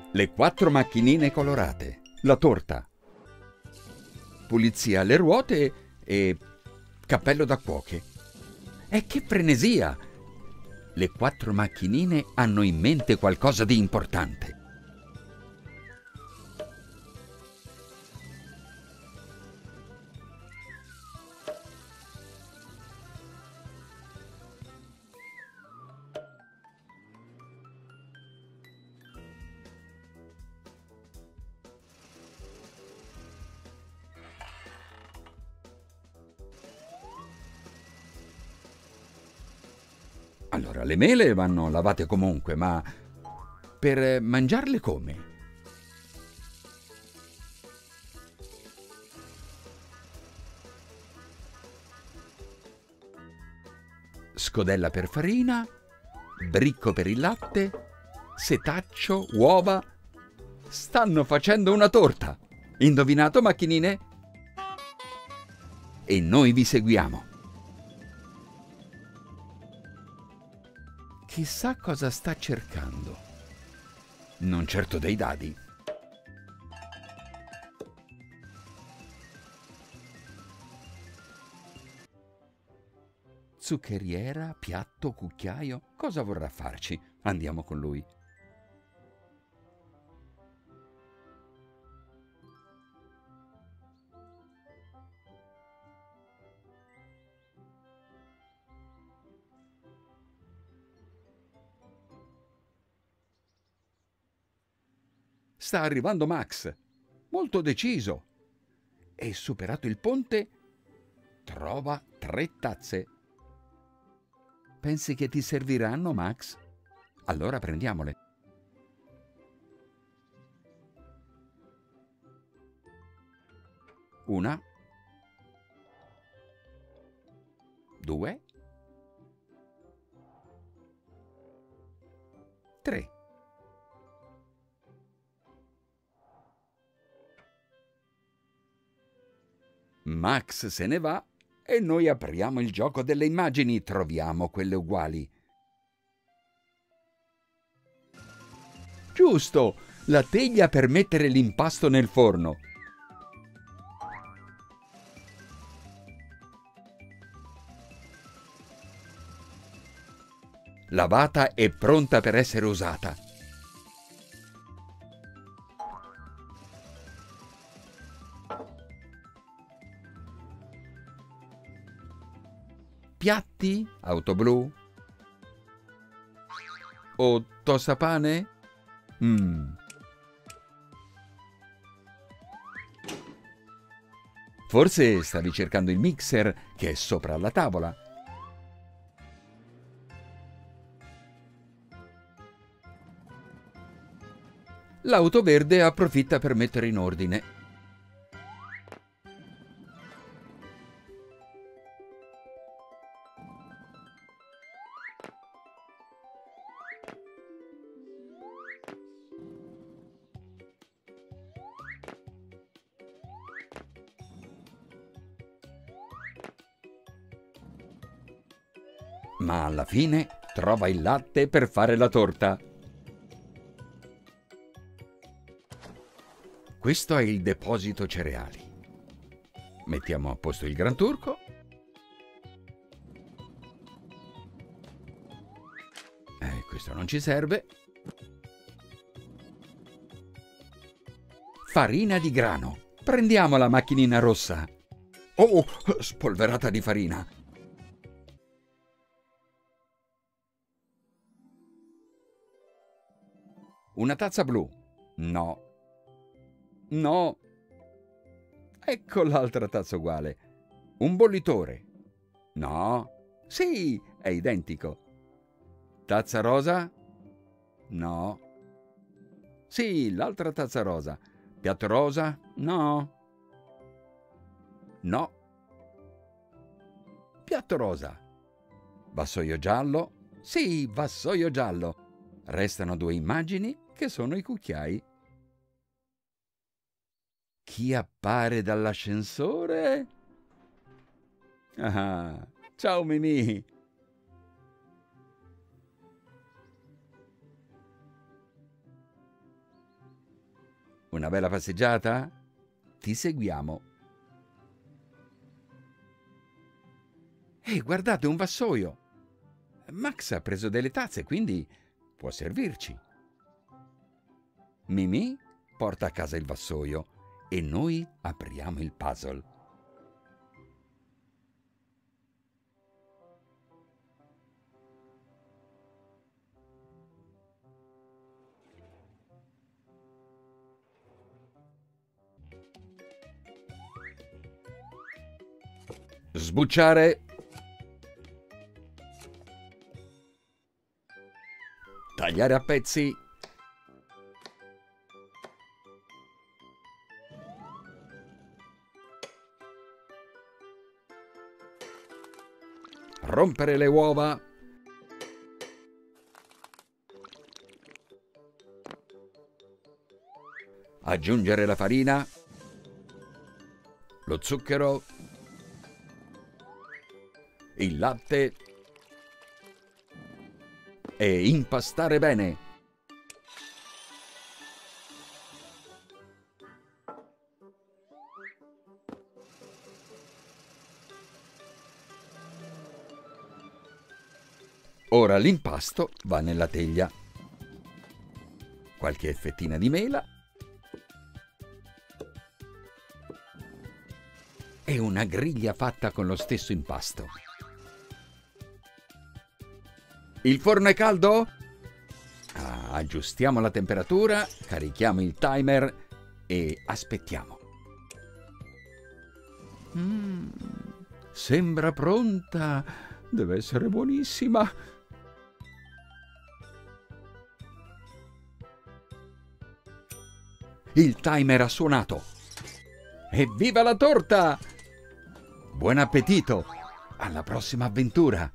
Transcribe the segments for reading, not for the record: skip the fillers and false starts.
Le 4 macchinine colorate, la torta, pulizia alle ruote e cappello da cuoche. E che frenesia! Le 4 macchinine hanno in mente qualcosa di importante. Allora, le mele vanno lavate comunque, ma per mangiarle come? Scodella per farina, bricco per il latte, setaccio, uova. Stanno facendo una torta! Indovinato, macchinine? E noi vi seguiamo. Chissà cosa sta cercando. Non certo dei dadi. Zuccheriera, piatto, cucchiaio. Cosa vorrà farci? Andiamo con lui. Sta arrivando Max, molto deciso, e superato il ponte trova 3 tazze. Pensi che ti serviranno, Max? Allora prendiamole. Una, 2, 3. Max se ne va e noi apriamo il gioco delle immagini, troviamo quelle uguali. Giusto, la teglia per mettere l'impasto nel forno. Lavata e pronta per essere usata. Piatti, auto blu o tostapane? Forse stavi cercando il mixer che è sopra la tavola. L'auto verde approfitta per mettere in ordine. Ma alla fine trova il latte per fare la torta. Questo è il deposito cereali. Mettiamo a posto il Gran Turco. Questo non ci serve. Farina di grano. Prendiamo la macchinina rossa. Oh, spolverata di farina. Una tazza blu. No. No. Ecco l'altra tazza uguale. Un bollitore. No. Sì, è identico. Tazza rosa? No. Sì, l'altra tazza rosa. Piatto rosa? No. No. Piatto rosa. Vassoio giallo? Sì, vassoio giallo. Restano 2 immagini che sono i cucchiai. Chi appare dall'ascensore? Ah, ciao Mimì! Una bella passeggiata? Ti seguiamo. Ehi, guardate, un vassoio! Max ha preso delle tazze, quindi può servirci. Mimì porta a casa il vassoio e noi apriamo il puzzle. Sbucciare. Tagliare a pezzi. Rompere le uova. Aggiungere la farina, lo zucchero, il latte e impastare bene. Ora l'impasto va nella teglia. Qualche fettina di mela e una griglia fatta con lo stesso impasto. Il forno è caldo? Aggiustiamo la temperatura, carichiamo il timer e aspettiamo. Sembra pronta. Deve essere buonissima. Il timer ha suonato. Evviva la torta! Buon appetito! Alla prossima avventura!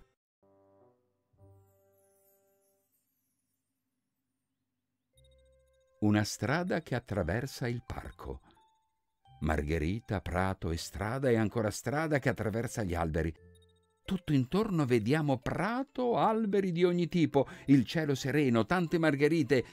Una strada che attraversa il parco. Margherita, prato e strada e ancora strada che attraversa gli alberi. Tutto intorno vediamo prato, alberi di ogni tipo, il cielo sereno, tante margherite.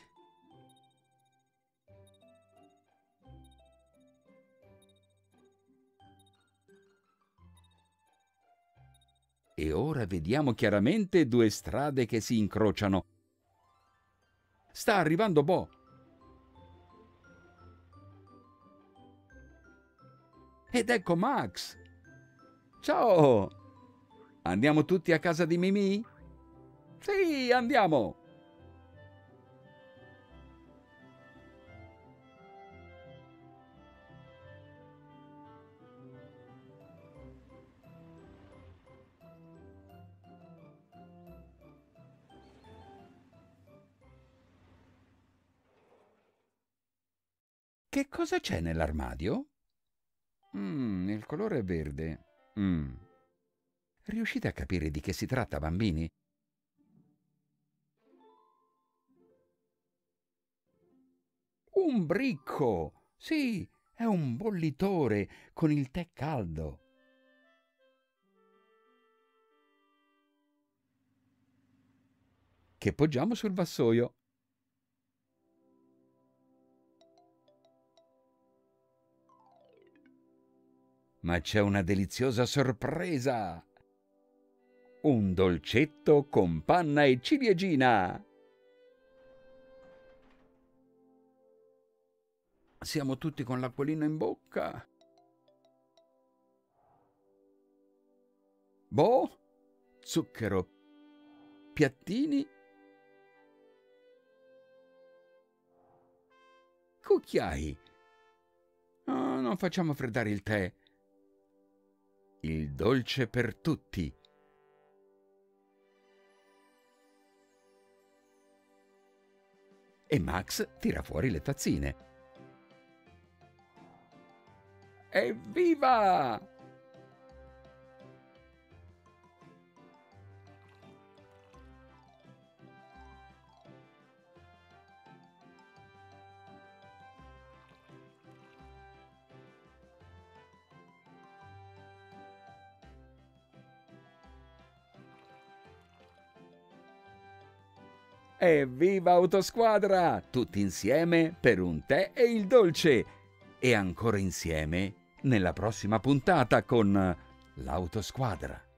E ora vediamo chiaramente due strade che si incrociano. Sta arrivando Bo. Ed ecco Max. Ciao! Andiamo tutti a casa di Mimì? Sì, andiamo! Che cosa c'è nell'armadio? Il colore è verde. Riuscite a capire di che si tratta, bambini? Un bricco! Sì, è un bollitore con il tè caldo. Che poggiamo sul vassoio. Ma c'è una deliziosa sorpresa! Un dolcetto con panna e ciliegina! Siamo tutti con l'acquolina in bocca. Boh, zucchero, piattini, cucchiai. Non facciamo freddare il tè. Il dolce per tutti. E Max tira fuori le tazzine. Evviva! Evviva Autosquadra! Tutti insieme per un tè e il dolce. E ancora insieme nella prossima puntata con l'Autosquadra.